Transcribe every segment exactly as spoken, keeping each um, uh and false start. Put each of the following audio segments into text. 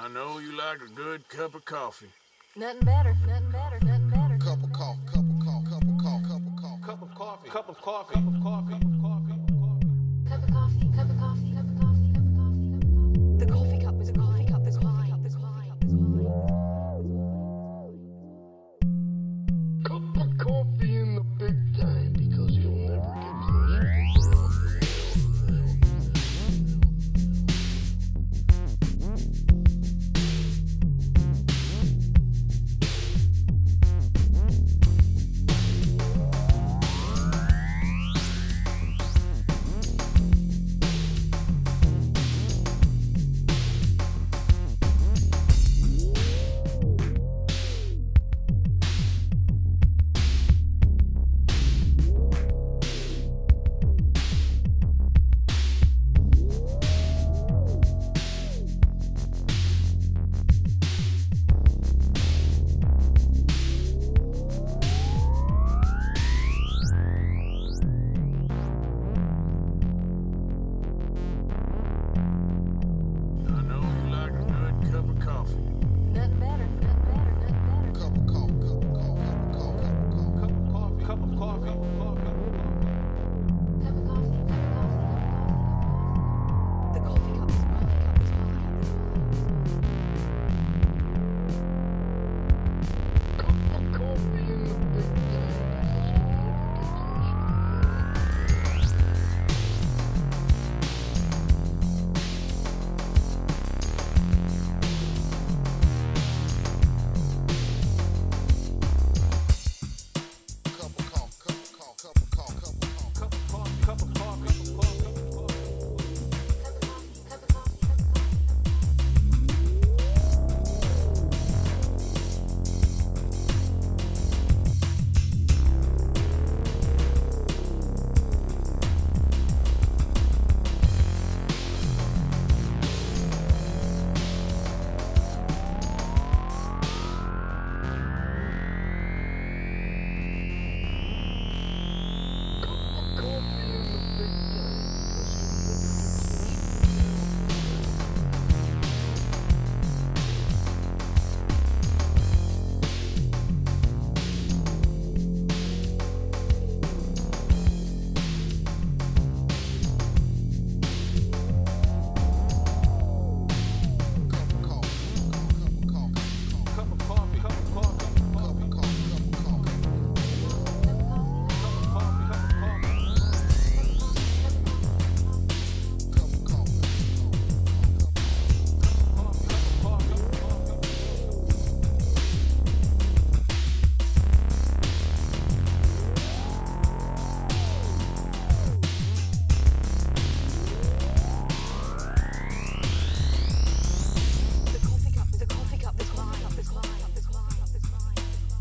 I know you like a good cup of coffee. Nothing better, nothing better, nothing better. Cup of coffee, cup of coffee, cup of coffee, cup of coffee, Cup of coffee, cup of coffee, cup of coffee, cup of coffee, Cup of coffee, cup of coffee, cup of coffee, cup of coffee. The coffee cup is a coffee cup, this coffee cup, this coffee cup, this coffee cup. cup of coffee in the big time because you'll never get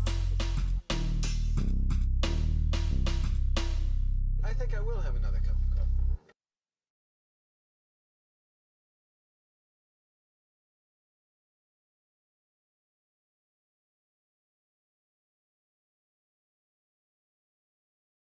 I think I will have another cup of coffee.